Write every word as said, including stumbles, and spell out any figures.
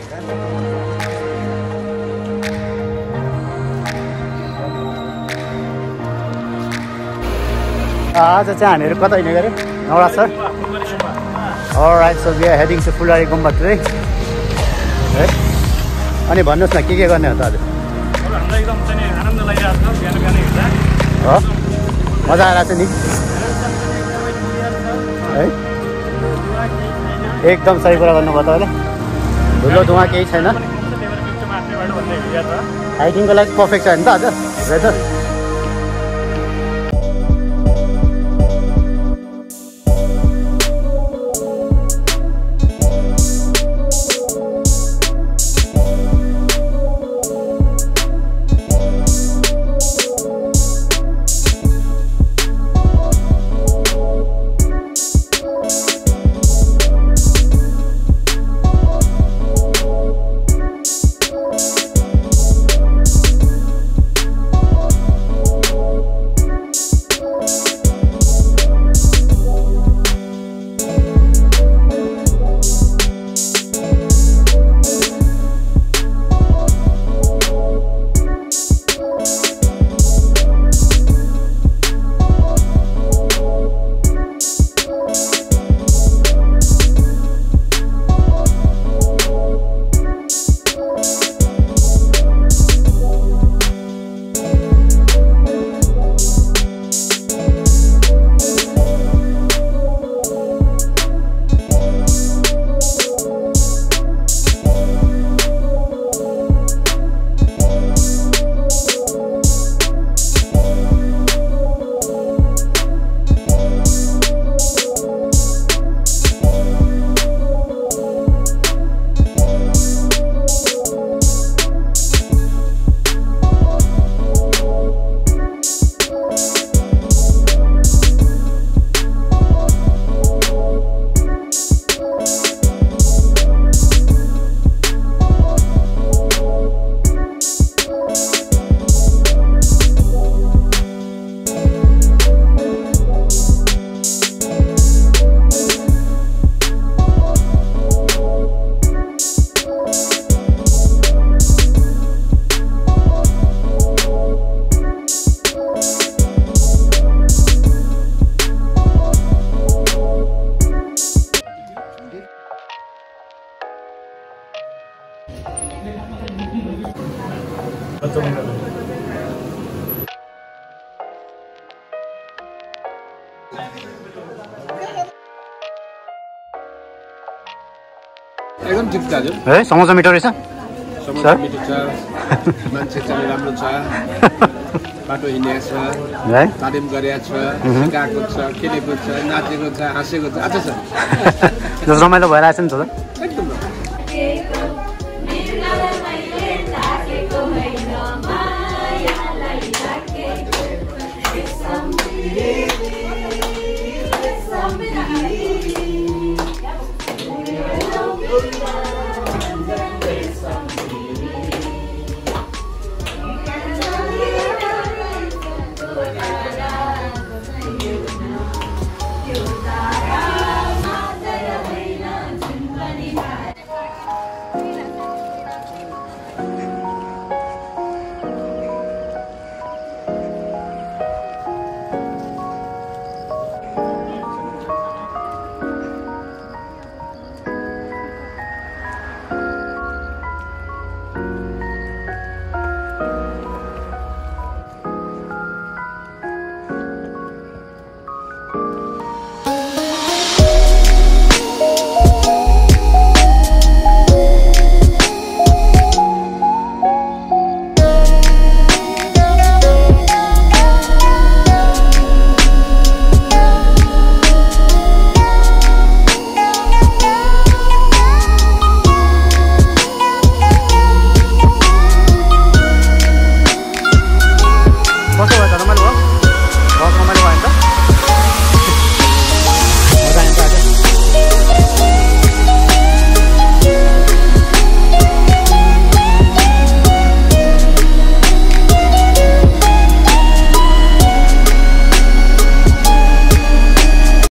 आज चाहिँ हामीहरू कता हिँड्ने गरे नौरा sir alright so we are heading to Phulbari Gumba today है अनि भन्नुहोस् न के के गर्ने हो त आज हामीलाई एकदम चाहिँ आनन्द लागिरहेको छ बिहान बिहानै हिँड्दा हो मजा आइरहेको छ नि है एकदम सही कुरा गर्नुभयो तपाईँले धुलो धुवा केही छैन हाइकिङको लागि पर्फेक्ट छ नि त आज वेदर एकदम ठिक छ हजुर है समोसा मिठो रहेछ समोसा मिठो छ मान्छे चाहिँ राम्रो छ बाटो हिँडेको छ है तालिम गरेको छ सिकाएको छ खेलेको छ नाचेको छ हाँसेको छ अच्छा छ रमाइलो भइरहेछ नि त एकदम